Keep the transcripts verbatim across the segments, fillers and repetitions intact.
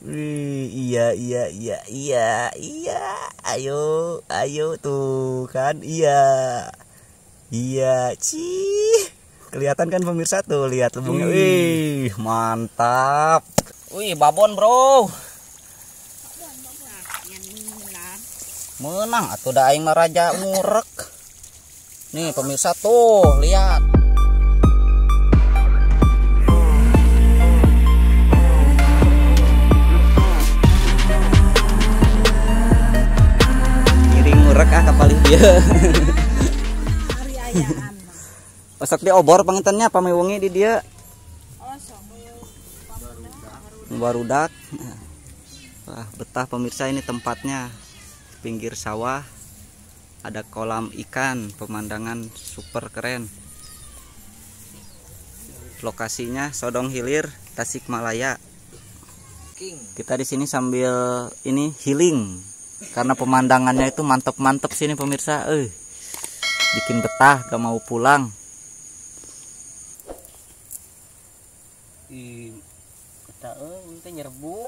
Wih, iya iya iya iya iya. Ayo, ayo tuh kan. Iya. Iya, cih. Kelihatan kan pemirsa tuh, lihat lubungnya. Wih, mantap. Wih, babon, Bro. Menang atuh da aing mah raja ngurek. Nih pemirsa tuh, lihat. Ngurek ah kapal dia. Pasak dia obor pangitannya pamewengi di dia. Barudak. Wah, betah pemirsa, ini tempatnya pinggir sawah. Ada kolam ikan, pemandangan super keren. Lokasinya Sodong Hilir, Tasikmalaya. Kita di sini sambil ini healing. Karena pemandangannya itu mantep-mantep sini pemirsa, eh bikin betah, gak mau pulang. Kita eh minta nyerbu.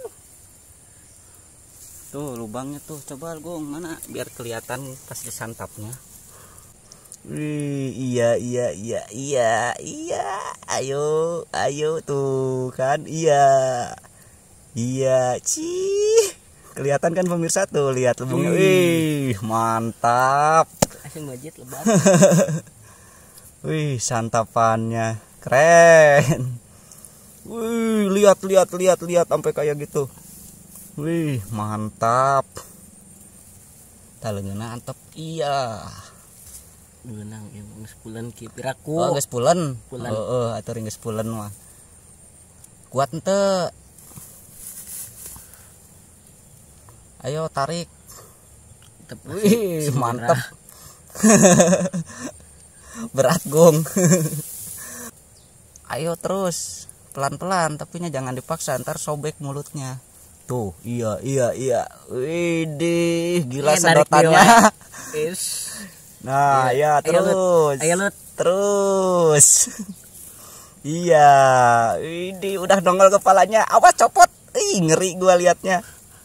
Tuh lubangnya tuh, coba Gung mana biar kelihatan pas disantapnya. Wih, iya iya iya iya iya. Ayo, ayo tuh kan. Iya. Iya, cih. Kelihatan kan pemirsa tuh, lihat lubungnya. Wih, mantap. Asing budget lebat. Wih, santapannya keren. Wih, lihat lihat lihat lihat sampai kayak gitu. Wih, mantap. Talengeuna antep iya. Beunang ieu geus pulen ki piraku. Oh, geus pulen. Pulen. Heeh, atuh geus pulen mah. Kuat henteu? Ayo tarik. Wih, mantap. Berat Gung. Ayo terus, pelan-pelan, tapi jangan dipaksa, ntar sobek mulutnya. Tuh, iya iya iya. Widih, gila eh, sedotannya. Nah, iya. ya terus. Ayo lut. Terus. Iya, widih, udah nongol kepalanya. Awas copot. Ih, ngeri gua liatnya.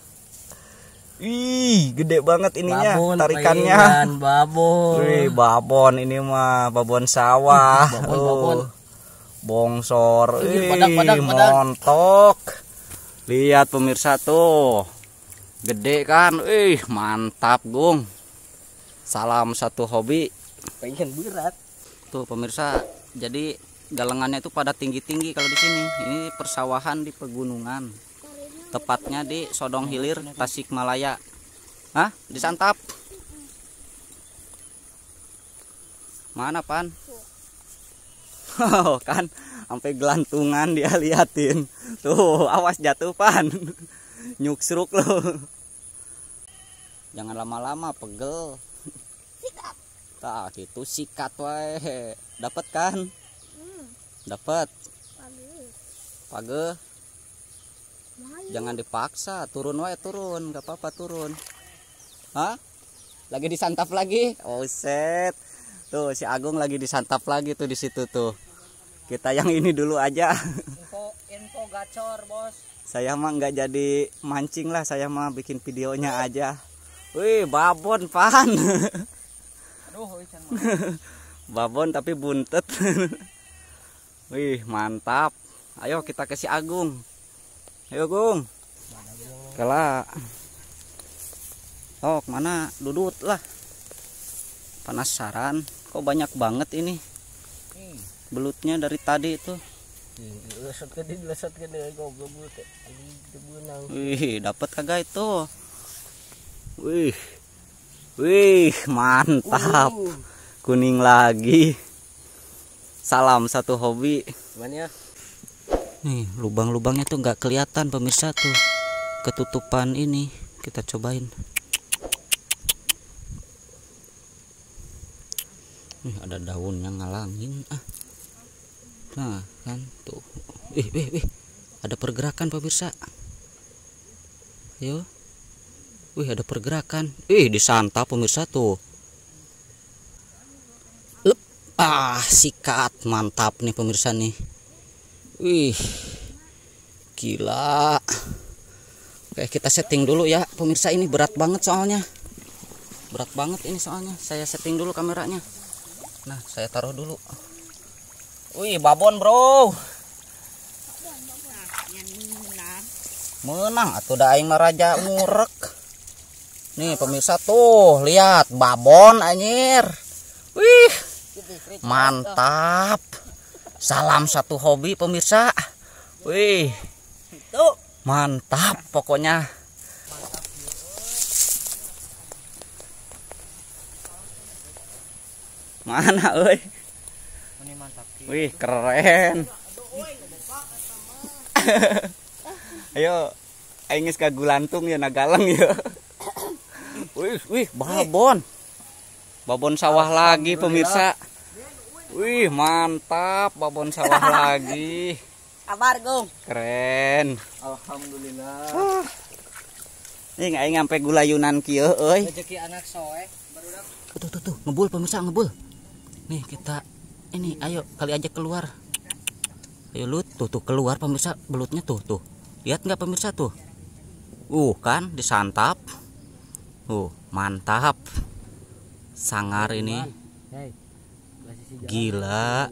Ih, gede banget ininya, babon, tarikannya. Payan, babon. Wih, babon ini mah, babon sawah. babon, uh, babon. Bongsor. Ih, padak, padak, Ih, padak. montok. Lihat pemirsa tuh. Gede kan? Ih, mantap, Gung. Salam satu hobi. Pengen berat. Tuh pemirsa, jadi galengannya itu pada tinggi-tinggi kalau di sini. Ini persawahan di pegunungan. Tepatnya di Sodong Hilir, Tasikmalaya. Hah? Disantap? Mana Pan? Oh, kan sampai gelantungan dia liatin. Tuh, awas jatuh Pan. Nyuksruk lo. Jangan lama-lama, pegel. Sikat. Tah, gitu sikat wae. Dapat kan? Hmm. Dapat. Page. Page. Jangan dipaksa, turun wae turun, nggak apa-apa turun. Hah? Lagi disantap lagi? Oh set. Tuh si Agung lagi disantap lagi tuh di situ tuh. Kita yang ini dulu aja. Info info gacor, Bos. Saya mah nggak jadi mancing lah, saya mah bikin videonya aja. Wih, babon Pan. Aduh, ican babon tapi buntet. Wih, mantap. Ayo kita ke si Agung. Ayo Gung. Kela. Oh, mana dudut lah. Penasaran, kok banyak banget ini. Belutnya dari tadi itu. Lesot ke dia, lesot ke dia goblok teh. Beunang. Wih, dapat kagak itu? Wih. Wih, mantap. Uh. Kuning lagi. Salam satu hobi. Gimana ya? Nih lubang-lubangnya tuh nggak kelihatan pemirsa tuh, ketutupan ini. Kita cobain. Nih ada daun yang ngalangin ah. Nah kan tuh. Ih, wih, wih. Ada pergerakan pemirsa. Ayo. Wih, ada pergerakan. Ih, disantap pemirsa tuh. Lep. Ah, sikat, mantap nih pemirsa nih. Wih, gila. Oke, kita setting dulu ya pemirsa, ini berat banget soalnya. Berat banget ini soalnya. Saya setting dulu kameranya. Nah, saya taruh dulu. Wih, babon, Bro. Menang atuh da aing mah raja ngurek. Nih pemirsa tuh, lihat babon anjir. Wih. Mantap. Salam satu hobi pemirsa. Wih. Mantap pokoknya. Mana euy? Wih, keren. Ayo, aing geus kagulantung ya nagalang ya. Wih, wih, babon. Babon sawah lagi pemirsa. Wih, mantap, babon sawah lagi. Kabar, Gong. Keren. Alhamdulillah. Ah. Ini aing sampai gulayunan kieu euy. Rezeki anak soe barudak. Tuh tuh tuh, ngebul pemirsa, ngebul. Nih kita ini ayo kali aja keluar. Ayo lut, tuh tuh keluar pemirsa, belutnya tuh tuh. Lihat nggak pemirsa tuh? Uh kan disantap. Uh, mantap. Sangar ini. Gila.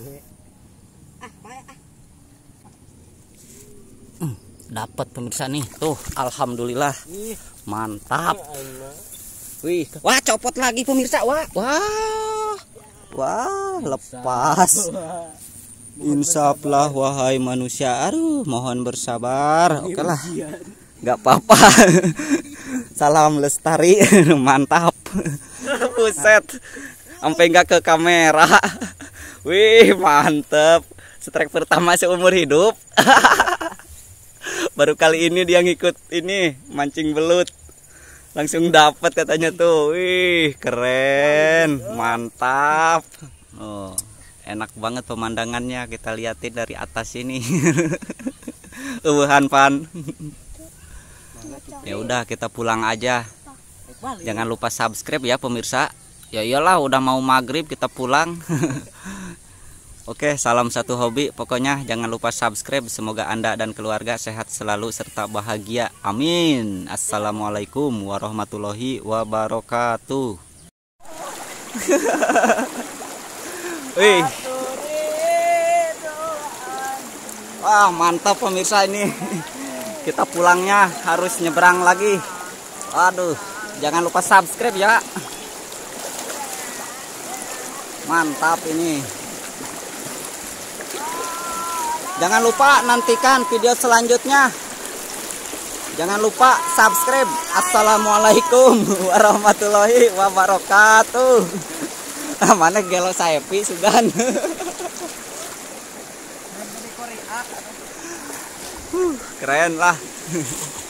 Hmm, dapat pemirsa nih. Tuh, alhamdulillah. Mantap. Wih, wah copot lagi pemirsa. Wah, wah. Wah, lepas. Insaplah wahai manusia. Aduh, mohon bersabar. Oke lah. Gak apa-apa. Salam lestari. Mantap. Buset. Sampai nggak ke kamera. Wih, mantep. Strike pertama seumur hidup. Baru kali ini dia ngikut ini mancing belut. Langsung dapat katanya tuh. Wih, keren. Mantap. Oh. Enak banget pemandangannya, kita liatin dari atas ini. Ubuhan pan. Ya udah kita pulang aja. Jangan lupa subscribe ya pemirsa. Ya iyalah udah mau maghrib kita pulang. Oke, salam satu hobi. Pokoknya jangan lupa subscribe. Semoga Anda dan keluarga sehat selalu serta bahagia. Amin. Assalamualaikum warahmatullahi wabarakatuh. Wih. Wah, mantap pemirsa ini. Kita pulangnya harus nyebrang lagi. Waduh, jangan lupa subscribe ya. Mantap ini. Jangan lupa nantikan video selanjutnya. Jangan lupa subscribe. Assalamualaikum warahmatullahi wabarakatuh. Mana gelo saepi sugan. Keren lah.